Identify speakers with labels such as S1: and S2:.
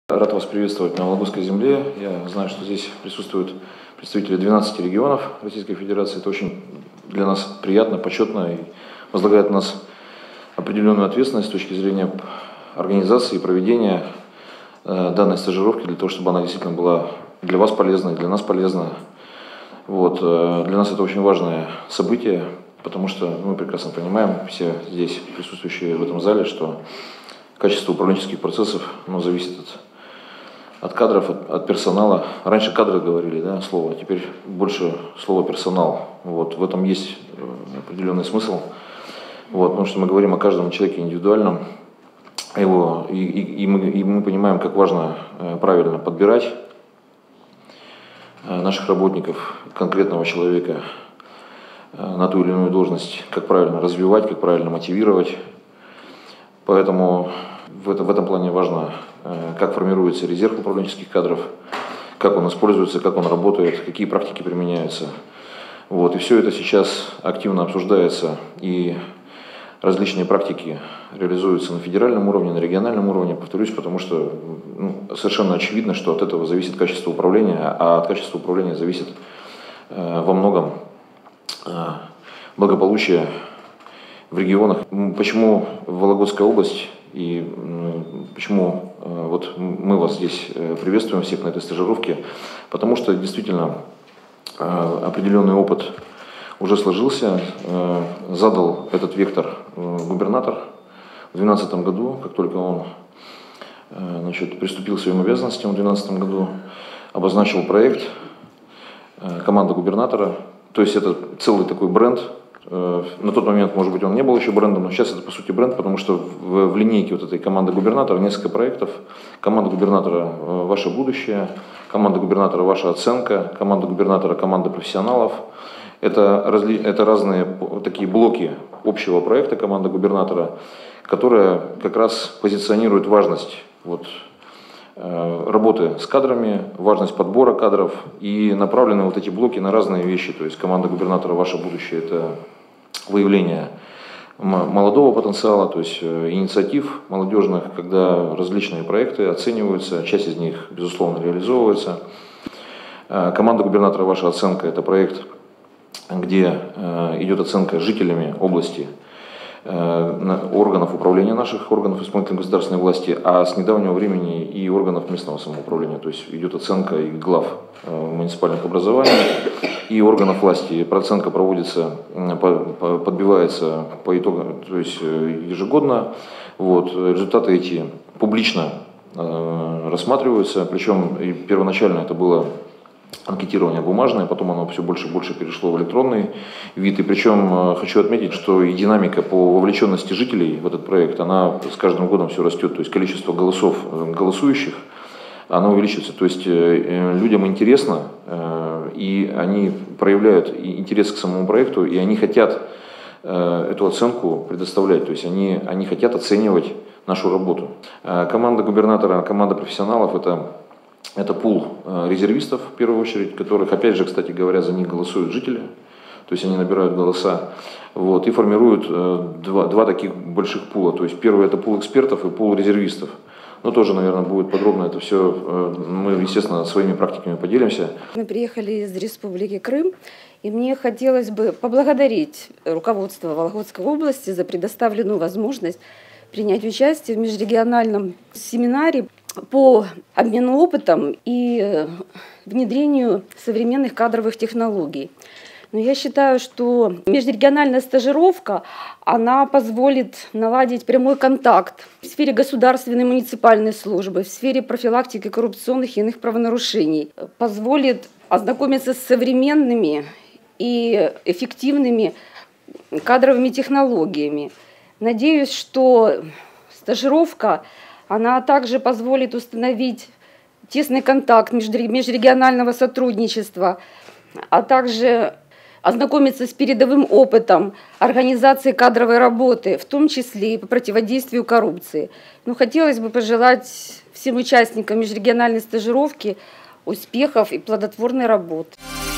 S1: Рад вас приветствовать на Вологодской земле. Я знаю, что здесь присутствуют представители 12 регионов Российской Федерации. Это очень для нас приятно, почетно и возлагает на нас определенную ответственность с точки зрения организации и проведения данной стажировки, для того, чтобы она действительно была для вас полезна и для нас полезна. Для нас это очень важное событие, потому что мы прекрасно понимаем, все здесь присутствующие в этом зале, что качество управленческих процессов зависит от кадров, от персонала. Раньше кадры говорили, слово, а теперь больше слово персонал. В этом есть определенный смысл, потому что мы говорим о каждом человеке индивидуальном, и мы понимаем, как важно правильно подбирать наших работников, конкретного человека на ту или иную должность, как правильно развивать, как правильно мотивировать. Поэтому в этом плане важно, как формируется резерв управленческих кадров, как он используется, как он работает, какие практики применяются. И все это сейчас активно обсуждается, и различные практики реализуются на федеральном уровне, на региональном уровне, повторюсь, потому что совершенно очевидно, что от этого зависит качество управления, а от качества управления зависит во многом благополучие в регионах. Почему Вологодская область и почему мы вас здесь приветствуем всех на этой стажировке? Потому что действительно определенный опыт уже сложился, задал этот вектор губернатор в 2012 году, как только он приступил к своим обязанностям в 2012 году, обозначил проект команда губернатора, то есть это целый такой бренд. На тот момент, может быть, он не был еще брендом, но сейчас это по сути бренд, потому что в линейке этой команды губернатора несколько проектов. Команда губернатора «Ваше будущее», команда губернатора «Ваша оценка», команда губернатора «Команда профессионалов». Это разные такие блоки общего проекта команда губернатора, которая как раз позиционирует важность работы с кадрами, важность подбора кадров, и направлены эти блоки на разные вещи. То есть команда губернатора «Ваше будущее» — это выявление молодого потенциала, то есть инициатив молодежных, когда различные проекты оцениваются, часть из них, безусловно, реализовывается. Команда губернатора «Ваша оценка» — это проект, где идет оценка жителями области органов управления наших, органов исполнительной государственной власти, а с недавнего времени и органов местного самоуправления. То есть идет оценка и глав муниципальных образований, и органов власти. Оценка проводится, подбивается по итогам, то есть ежегодно. Результаты эти публично рассматриваются, причем первоначально это было анкетирование бумажное, потом оно все больше и больше перешло в электронный вид. И причем хочу отметить, что и динамика по вовлеченности жителей в этот проект, она с каждым годом все растет. То есть количество голосов голосующих, оно увеличивается. То есть людям интересно, и они проявляют интерес к самому проекту, и они хотят эту оценку предоставлять. То есть они хотят оценивать нашу работу. Команда губернатора, команда профессионалов — это пул резервистов, в первую очередь, которых, опять же, кстати говоря, за них голосуют жители, то есть они набирают голоса, и формируют два таких больших пула. То есть первый — это пул экспертов и пул резервистов. Но тоже, наверное, будет подробно это все, мы, естественно, своими практиками поделимся.
S2: Мы приехали из Республики Крым, и мне хотелось бы поблагодарить руководство Вологодской области за предоставленную возможность принять участие в межрегиональном семинаре по обмену опытом и внедрению современных кадровых технологий. Но я считаю, что межрегиональная стажировка, она позволит наладить прямой контакт в сфере государственной и муниципальной службы, в сфере профилактики коррупционных и иных правонарушений, позволит ознакомиться с современными и эффективными кадровыми технологиями. Надеюсь, что стажировка, она также позволит установить тесный контакт межрегионального сотрудничества, а также ознакомиться с передовым опытом организации кадровой работы, в том числе и по противодействию коррупции. Хотелось бы пожелать всем участникам межрегиональной стажировки успехов и плодотворной работы.